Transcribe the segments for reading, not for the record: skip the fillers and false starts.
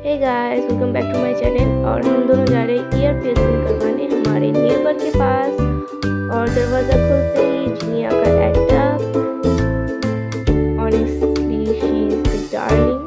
Hey guys, welcome back to my channel. और हम दोनों जा रहे हैं ईयर पियर्सिंग करवाने हमारे नेबर के पास। और दरवाज़ा खुलते ही जिनिया का attack. Honestly she is the darling.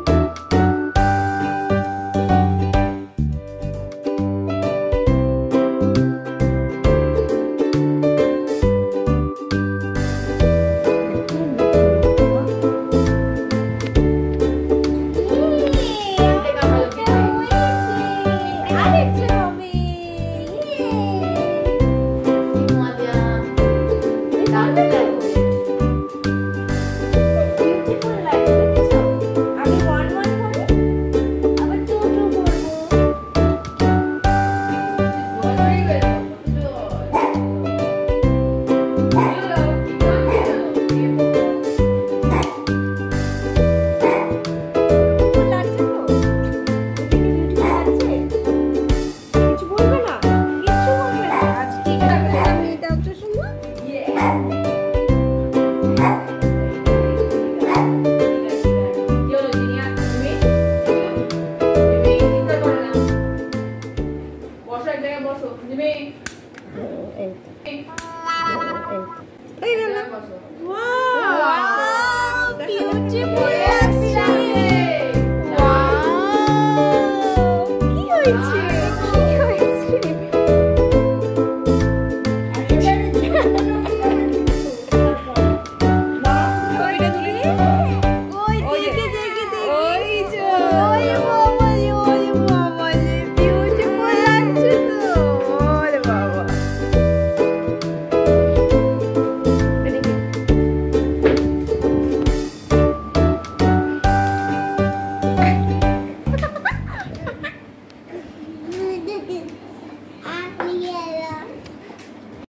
Wow!